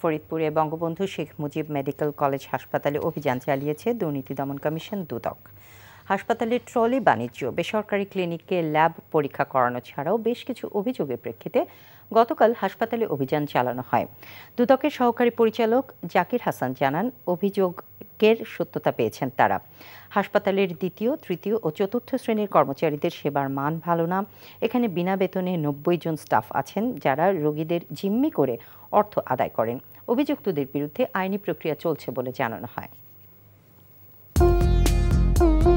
ফরিদপুরে Bangabandhu Sheikh Mujib medical college হাসপাতালে অভিযান চালিয়েছে দুর্নীতি দমন কমিশন দুদক। হাসপাতালের ট্রলি বাণিজ্য, বেসরকারি ক্লিনিকে ল্যাব পরীক্ষা করানো ছাড়াও বেশ কিছু অভিযোগের প্রেক্ষিতে গতকাল হাসপাতালে অভিযান চালানো হয়। দুদকের সহকারী পরিচালক জাকির হাসান জানান, অভিযোগের সত্যতা পেয়েছেন তারা। হাসপাতালের দ্বিতীয়, তৃতীয় ও চতুর্থ শ্রেণীর কর্মচারীদের সেবার মান ভালো না। এখানে বিনা বেতনে 90 জন স্টাফ আছেন যারা রোগীদের জিম্মি করে অর্থ আদায় করেন। অভিযুক্তদের বিরুদ্ধে আইনি প্রক্রিয়া চলছে বলে জানানো হয়।